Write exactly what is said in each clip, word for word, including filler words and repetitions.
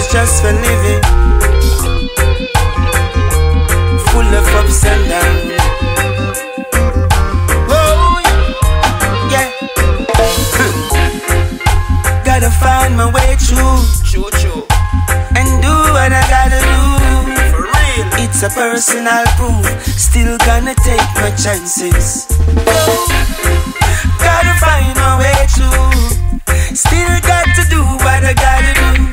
is just for living, full of ups and downs. Whoa, yeah. Gotta find my way through, Choo choo. and do what I gotta do. For real. It's a personal proof, still gonna take my chances. Whoa. Gotta find my way through, still got to do what I gotta do.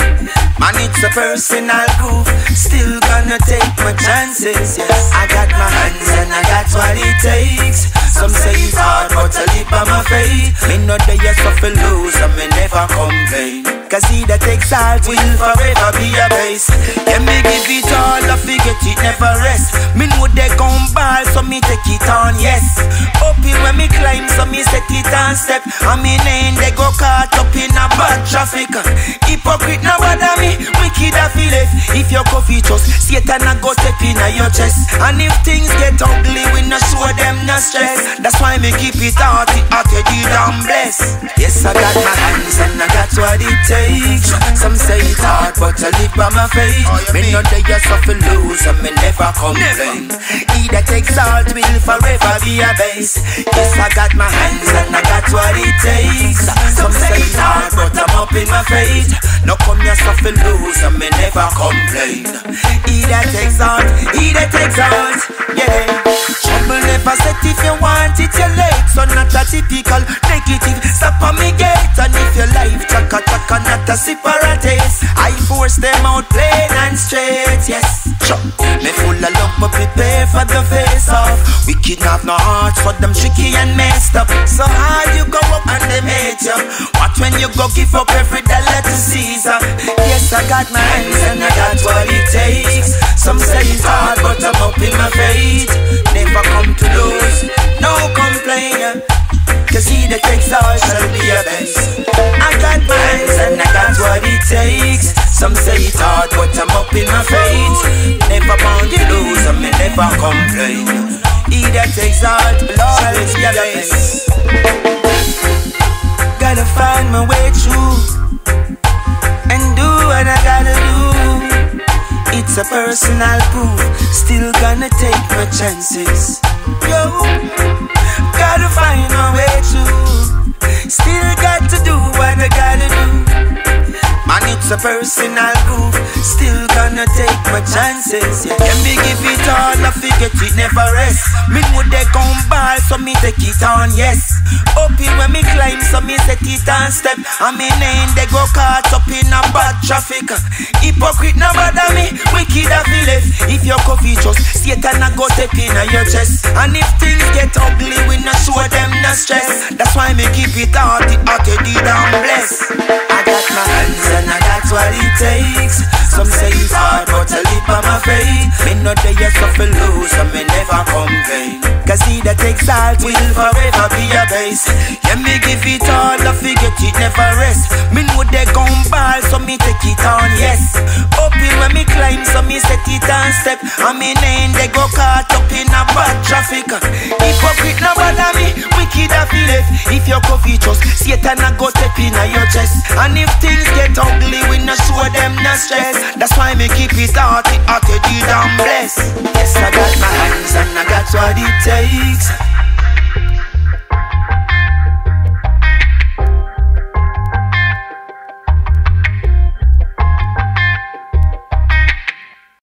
Man, it's a personal groove, still gonna take my chances, yes. I got my hands and I got what it takes. Some say it's hard, but I live by my faith. Me know the yes of a lose, and me never complain. Cause he that takes heart will forever be a base. Yeah, me give it all, I forget it never rest. Me know they gon' ball, so me take it on, yes. Uphill when me climb, so me set it on step. I mean, ain't they go caught up in a bad traffic. Hypocrite no bother me, wicked I feel it. If your coffee trust, Satan a go step in a your chest. And if things get ugly, we no show them no stress. That's why me keep it hearty, hearty, damn bless. Yes, I got my hands and I got what it takes. Some say it's hard, but I live by my faith. Me know the years of a lose, and me never complain. He that takes heart will forever be a base. Yes, I got my hands and I got what it takes. Some say it's hard, but I'm up in my faith. No come here suffer lose, and me never complain. He that takes heart, he that takes heart, yeah. Trouble never set if you want it, you're late. So not a typical negative, stop on me gate. And if your life chaka chaka, not a separatist, I force them out plain and straight, yes. Sure. Me full of love but prepare for the face off. Wicked have no heart for them tricky and messed up. So hard you go up and they hate you. What when you go give up every dollar to Caesar? Yes, I got my hands and I got what it takes. Some say it's hard but I'm up in my faith. Never come to lose, no complain. Cause he that takes all shall be a best. I got my hands and I got what it takes. Some say it's hard but I'm up in my faith. Never bound to lose and me never complain. He that takes all shall be a best. Gotta find my way through, and do what I gotta do. It's a personal proof, still gonna take my chances. Yo, gotta find my way through, still got to do what I gotta do. Man, it's a personal groove, still gonna take my chances, yeah. Let me give it all, I forget it never rest. Me know they gon' ball, so me take it on, yes. Uphill when me climb, so me set it on step. I mean, ain't they go caught up in a bad traffic. Hypocrite no bother me, wicked I feel it. If your coffee trust, Satan a go step in a your chest. And if things get ugly, we no show them no stress. That's why me keep it hearty, hearty, damn bless. I got my hands and I got what it takes. Some say it's hard, but I live by my faith. Me know the years of a lose, and me never complain. Cause he that takes heart will forever be a base. Yeah, me give it all, I forget it never rest. Me know they gon' ball, so me take it on, yes. Uphill when me climb, so me set it on step. I mean, ain't they go caught up in a bad traffic. Hypocrite no bother me, wicked I feel it. If your coffee trust, Satan a go step in a your chest. And if things get ugly, we no show them no stress. That's why me keep it hearty, hearty, damn bless. Yes, I got my hands and I got what it takes.